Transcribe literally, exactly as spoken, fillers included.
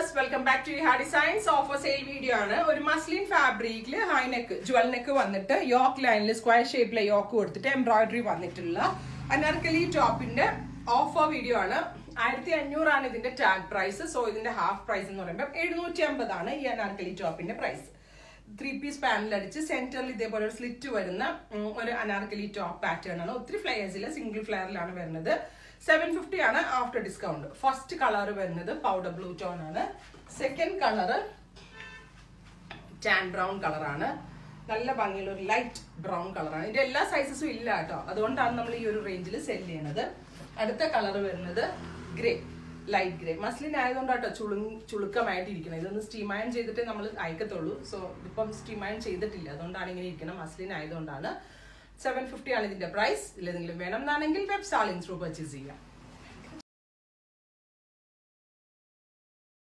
viewers, welcome back to Iha Designs. Offer sale video ആണ്. ഒരു muslin ഫാബ്രിക്കിൽ high neck jewel neck വന്നിട്ട് yoke ലൈനിൽ സ്ക്വയർ ഷേപ്പിലെ യോക്ക് കൊടുത്തിട്ട് എംബ്രോയിഡറി വന്നിട്ടുള്ള അനാർക്കലി ടോപ്പിന്റെ ഓഫർ വീഡിയോ ആണ്. ആയിരത്തി അഞ്ഞൂറാണ് ഇതിന്റെ ടാഗ് പ്രൈസ്. സോ ഇതിന്റെ ഹാഫ് പ്രൈസ് എന്ന് പറയുമ്പോൾ എഴുന്നൂറ്റി അമ്പതാണ് ഈ അനാർക്കലി ടോപ്പിന്റെ പ്രൈസ്. ത്രീ പീസ് പാനൽ അടിച്ച് സെന്ററിൽ ഇതേപോലെ ഒരു സ്ലിറ്റ് വരുന്ന ഒരു അനാർക്കലി ടോപ്പ് പാറ്റേൺ ആണ്. ഒത്തിരി ഫ്ലെയർസിൽ സിംഗിൾ ഫ്ലെയറിലാണ് വരുന്നത്. സെവൻ ഫിഫ്റ്റി ആണ് ആഫ്റ്റർ ഡിസ്കൗണ്ട്. ഫസ്റ്റ് കളർ വരുന്നത് പൗഡർ ബ്ലൂ ടോൺ ആണ്. സെക്കൻഡ് കളർ ടാൻ ബ്രൗൺ കളറാണ്. നല്ല ഭംഗിയുള്ള ഒരു ലൈറ്റ് ബ്രൗൺ കളറാണ്. ഇതിന്റെ എല്ലാ സൈസസും ഇല്ല കേട്ടോ, അതുകൊണ്ടാണ് നമ്മൾ ഈ ഒരു റേഞ്ചിൽ സെല് ചെയ്യുന്നത്. അടുത്ത കളർ വരുന്നത് ഗ്രേ, ലൈറ്റ് ഗ്രേ. മസ്ലിൻ ആയതുകൊണ്ടാട്ടോ ചുളു ചുളുക്കമായിട്ടിരിക്കുന്നത്. ഇതൊന്ന് സ്റ്റീം അയൺ ചെയ്തിട്ടേ നമ്മൾ അയക്കത്തുള്ളൂ. സോ ഇതിപ്പം സ്റ്റീം അയൺ ചെയ്തിട്ടില്ല, അതുകൊണ്ടാണ് ഇങ്ങനെ ഇരിക്കുന്നത്. മസ്ലിൻ ആയതുകൊണ്ടാണ്. സെവൻ ഫിഫ്റ്റി ആണ് ഇതിന്റെ പ്രൈസ്. ഇല്ലെങ്കിലും വേണം എന്നാണെങ്കിൽ വെബ് സ്റ്റാളിംഗ് ത്രൂ പർച്ചേസ് ചെയ്യാം.